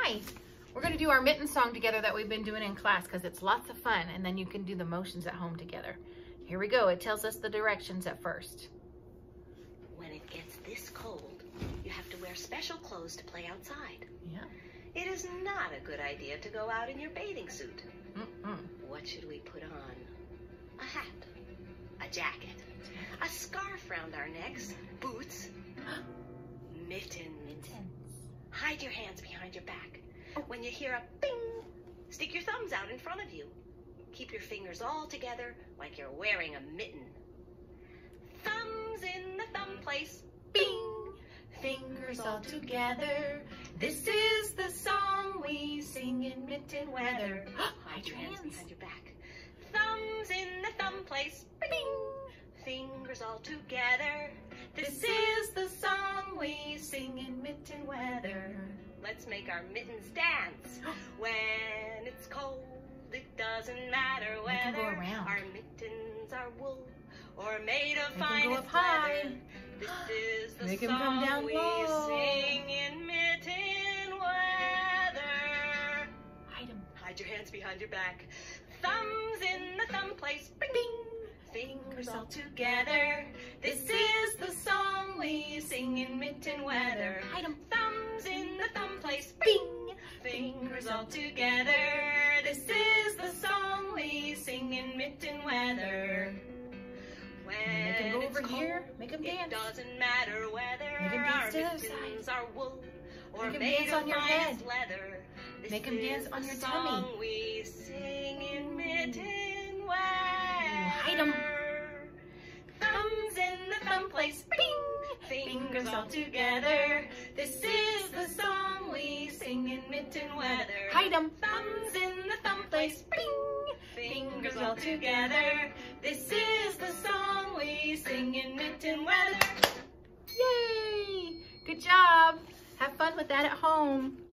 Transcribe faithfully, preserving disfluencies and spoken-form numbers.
Hi. We're going to do our mitten song together that we've been doing in class because it's lots of fun, and then you can do the motions at home together. Here we go. It tells us the directions at first. When it gets this cold, you have to wear special clothes to play outside. Yeah. It is not a good idea to go out in your bathing suit. Mm-mm. What should we put on? A hat, a jacket, a scarf round our necks, boots, mittens. Mittens. Hide your hands behind your back. When you hear a bing, stick your thumbs out in front of you. Keep your fingers all together like you're wearing a mitten. Thumbs in the thumb place, Bing! Fingers all together. This is the song we sing in mitten weather. Hide your hands behind your back. Thumbs in the thumb place, bing! Fingers all together. This is the song we sing in mitten weather. Let's make our mittens dance. When it's cold, it doesn't matter can go whether around. our mittens are wool or made of Make 'em go finest up high. leather. This is the Make 'em come song down we low. sing in mitten weather. Hide 'em. Hide your hands behind your back. Thumbs in the thumb place, bing! Bing. Fingers all together. This is the song we sing in mitten weather. Hide 'em. Thumbs in the thumb place, bing! Fingers all together. This is the song we sing in mitten weather. When Make 'em go it's over cold, here. Make 'em it dance. doesn't matter whether Make 'em our dance to the mittens side. are wool or Make 'em made dance of on your finest head. leather. This Make 'em dance is on the your song tummy. we sing in mitten weather. Hide 'em. Thumbs in the thumb place, bing! Fingers all together. This is the song we sing in mitten weather. Hide 'em. Thumbs in the thumb place, Bing! Fingers all together. This is the song we sing in mitten weather. Yay! Good job. Have fun with that at home.